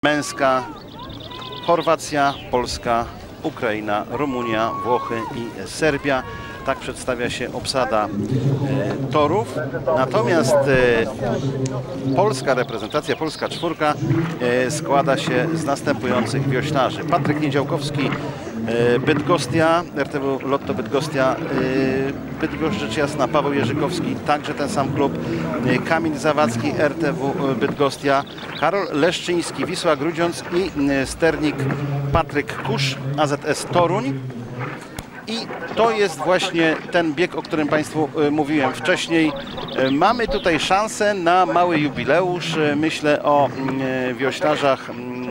Męska, Chorwacja, Polska, Ukraina, Rumunia, Włochy i Serbia. Tak przedstawia się obsada torów. Natomiast polska reprezentacja, polska czwórka składa się z następujących wioślarzy. Patryk Niedziałkowski, Bydgostia, RTV Lotto Bydgostia, Bydgoszcz rzecz jasna, Paweł Jerzykowski, także ten sam klub, Kamil Zawadzki, RTV Bydgostia, Karol Leszczyński, Wisła Grudziądz i sternik Patryk Kusz, AZS Toruń. I to jest właśnie ten bieg, o którym Państwu mówiłem wcześniej. Mamy tutaj szansę na mały jubileusz. Myślę o wioślarzach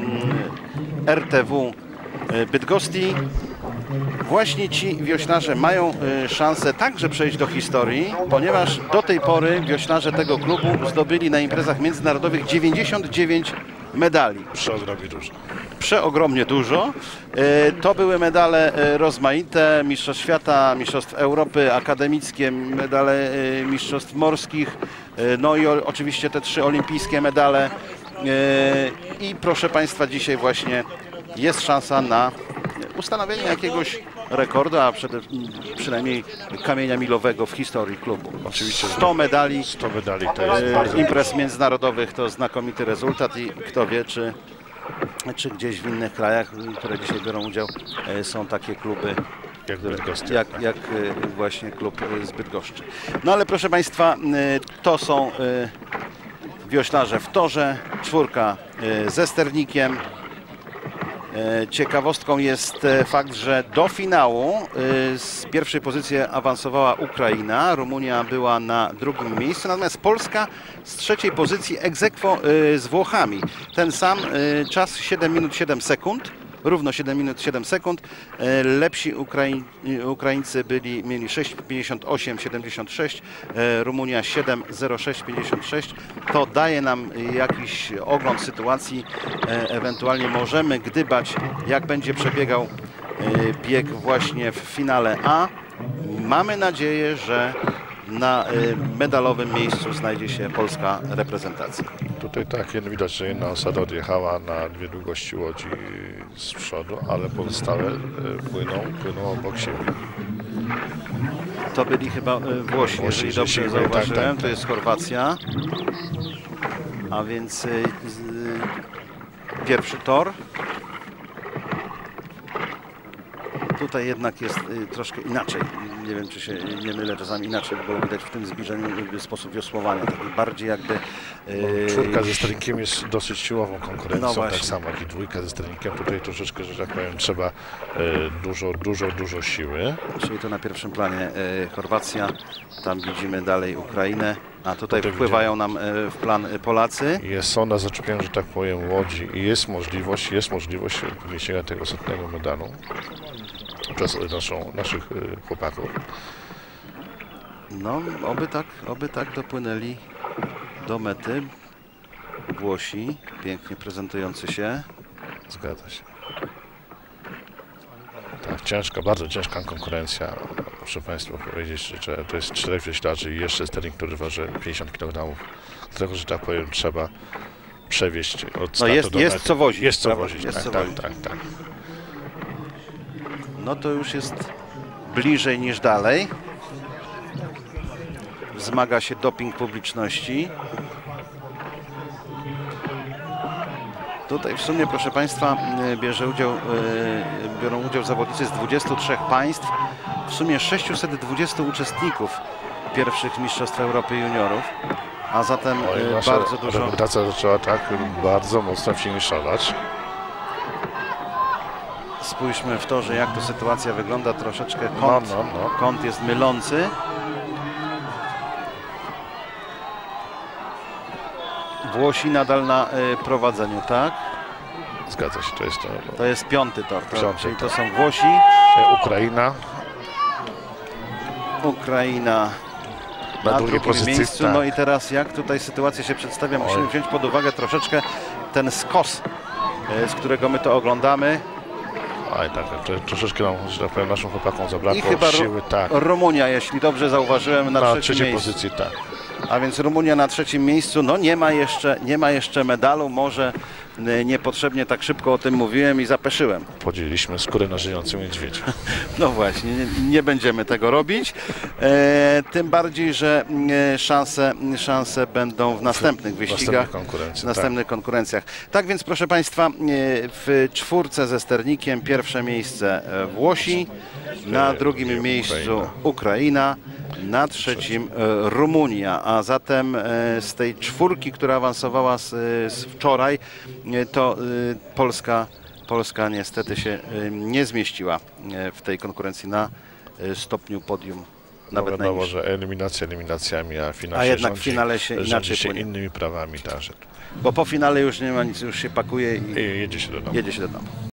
RTV Bydgoszczy. Właśnie ci wioślarze mają szansę także przejść do historii, ponieważ do tej pory wioślarze tego klubu zdobyli na imprezach międzynarodowych 99 medali. Przeogromnie dużo. Przeogromnie dużo. To były medale rozmaite, Mistrzostw Świata, Mistrzostw Europy, akademickie, medale Mistrzostw Morskich, no i oczywiście te 3 olimpijskie medale. I proszę Państwa, dzisiaj właśnie jest szansa na ustanowienie jakiegoś rekordu, a przynajmniej kamienia milowego w historii klubu. Oczywiście 100 medali, 100 medali to jest imprez międzynarodowych to znakomity rezultat i kto wie, czy gdzieś w innych krajach, które dzisiaj biorą udział, są takie kluby, jak właśnie klub z Bydgoszczy. No ale proszę Państwa, to są wioślarze w torze, czwórka ze sternikiem. Ciekawostką jest fakt, że do finału z pierwszej pozycji awansowała Ukraina, Rumunia była na drugim miejscu, natomiast Polska z trzeciej pozycji ex aequo z Włochami. Ten sam czas 7 minut 7 sekund, równo 7 minut 7 sekund. Lepsi Ukraińcy mieli 6,58,76, Rumunia 7,06,56. To daje nam jakiś ogląd sytuacji. Ewentualnie możemy gdybać, jak będzie przebiegał bieg właśnie w finale A. Mamy nadzieję, że na medalowym miejscu znajdzie się polska reprezentacja. Tutaj tak, widać, że jedna osada odjechała na 2 długości łodzi z przodu, ale pozostałe płyną obok siebie. To byli chyba Włosi, jeżeli dobrze zauważyłem. Tak. To jest Chorwacja. A więc pierwszy tor. Tutaj jednak jest troszkę inaczej. Nie wiem, czy się nie mylę, czasami inaczej było widać w tym zbliżeniu sposób wiosłowania. Taki bardziej jakby... Czwórka ze sternikiem jest dosyć siłową konkurencją, no tak samo jak i dwójka ze sternikiem. Tutaj troszeczkę, że tak powiem, trzeba dużo siły. Czyli to na pierwszym planie Chorwacja, tam widzimy dalej Ukrainę, a tutaj wpływają nam w plan Polacy. Są na zaczepieniu, że tak powiem, łodzi i jest możliwość wniesienia tego 100. medalu przez naszych chłopaków. No, oby tak dopłynęli do mety. Włosi, pięknie prezentujący się. Zgadza się. Tak, bardzo ciężka konkurencja. Muszę Państwu powiedzieć, że to jest 4 wioślarzy i jeszcze sternik, który waży 50 kg. Dlatego, że tak powiem, trzeba przewieźć od startu do mety. Co wozić. Jest co wozić, tak. No to już jest bliżej niż dalej. Wzmaga się doping publiczności. Tutaj w sumie, proszę Państwa, biorą udział zawodnicy z 23 państw. W sumie 620 uczestników pierwszych Mistrzostw Europy Juniorów. A zatem bardzo dużo... Reprezentacja zaczęła tak bardzo mocno finiszować. Spójrzmy w torze, jak to sytuacja wygląda. Troszeczkę kąt jest mylący. Włosi nadal na prowadzeniu, tak? Zgadza się, to jest 5. tor, czyli to są Włosi. Ukraina na drugim miejscu. Tak. No i teraz jak tutaj sytuacja się przedstawia, musimy wziąć pod uwagę troszeczkę ten skos, z którego my to oglądamy. Troszeczkę nam, że tak powiem, naszym chłopakom zabrakło i chyba siły. Tak. Rumunia, jeśli dobrze zauważyłem, na trzeciej pozycji, tak. A więc Rumunia na 3. miejscu, no nie ma jeszcze medalu, niepotrzebnie tak szybko o tym mówiłem i zapeszyłem. Podzieliliśmy skórę na żyjącym niedźwiedzia. No właśnie, nie będziemy tego robić. Tym bardziej, że szanse będą w następnych wyścigach, w następnych konkurencjach. Tak więc, proszę Państwa, w czwórce ze sternikiem pierwsze miejsce Włosi, na drugim miejscu Ukraina, na trzecim Rumunia, a zatem z tej czwórki, która awansowała z wczoraj, to Polska niestety się nie zmieściła w tej konkurencji na stopniu podium. Nawet wiadomo, że eliminacja eliminacjami, a jednak w finale się inaczej płynie. Innymi prawami. Bo po finale już nie ma nic, już się pakuje i jedzie się do domu.